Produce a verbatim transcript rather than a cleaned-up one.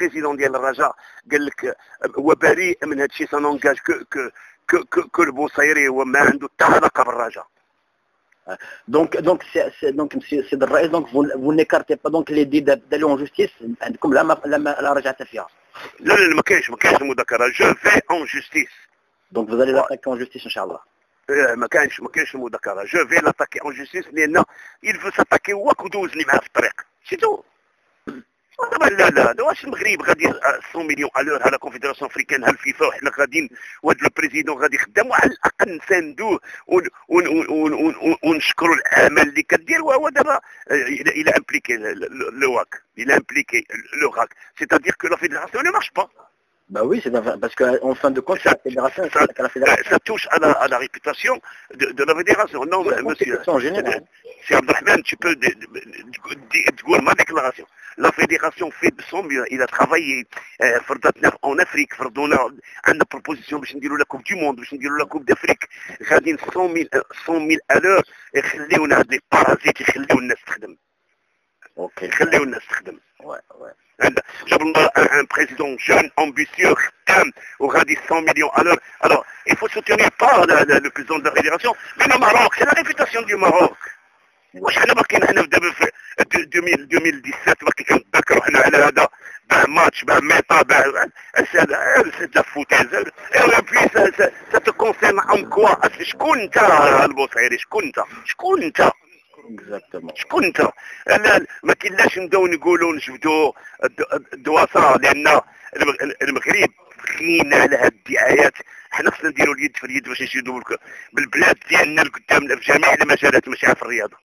بريزيدون ديال الرجاء قال لك هو بريء من هذا الشيء، سانونجاج كو كو كو كو البوصيري هو ما عنده حتى علاقه بالرجاء. دونك دونك دونك مسيو سيد الرئيس، دونك فو نيكارتي با دونك لي دي دالو اون جوستيس عندكم لا ما لا رجعت فيها؟ لا لا ما كاينش ما كاينش مذاكره، جو في اون جوستيس. دونك فو allez l'attaquer en justice ان شاء الله. ما كاينش ما كاينش المذاكره، جو في لاتاكي اون جوستيس لان il veut s'attaquer هو كدوزني معاه في الطريق سيتو. لا لا لا واش المغرب غادي مية مليون الور على كونفدراسيون افريكان هالفيفا وحنا غاديين وهذا البريزيدون غادي يخدم، على الاقل نساندوه ونشكروا العمل اللي كدير. وهو دابا الى امبليكي لو راك الى امبليكي لو راك سيتادير كو لا فيدراسيون نو مارش با. Bah oui, c'est parce qu'en fin de compte, ça, la fédération, ça, ça, la fédération. Ça touche à la, à la réputation de, de la fédération. Non, oui, monsieur. En général. C'est Abdelrahman, tu peux dire ma déclaration. La fédération fait de son mieux. Il a travaillé euh, en Afrique. On a une proposition de la Coupe du Monde, de la Coupe d'Afrique. غادي cent mille à l'heure. يخليونا des parasites, يخليو الناس تخدم. اوكي. يخليو الناس تخدم. Ouais, ouais. جاب لنا un président jeune, ambitieux, خدام وغادي cent millions à l'heure. Alors, il faut soutenir pas le, le, le président de la fédération, mais le Maroc, c'est la réputation du Maroc. واش حنا باقيين حنا دابا في deux mille dix-sept باقي كنتذكروا حنا على هذا باع ماتش باع ميطا باع سي دا فوتيز. اي بي سا تو كونسيرن ان كوا. شكون انت البوصيري؟ شكون انت؟ شكون انت؟ اكزاكتومون شكون انت؟ لا ما كاينلاش نبداو نقولوا نجبدوا الدواسه، لان المغرب خينا على هاد الدعايات. حنا خصنا نديروا اليد في اليد باش نشدوا بالبلاد ديالنا لقدام في جميع المجالات، ماشي في الرياضه.